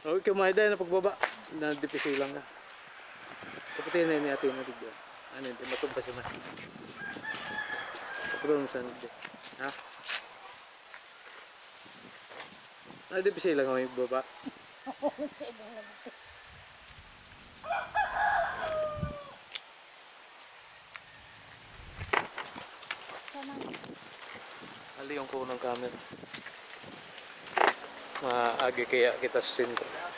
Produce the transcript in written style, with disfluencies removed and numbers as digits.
Okay, kumain tayo na pagbaba. Na-dipisi lang na. Kapatid na yun ni ate na digyan. Ano yun, matubas yun na. Kapatid mo saan digyan. Ha? Na-dipisi lang kami pagbaba. Sa ibang nabukit. Sama. Ali yung ko ng camera. Maagi kaya kita sa sentro.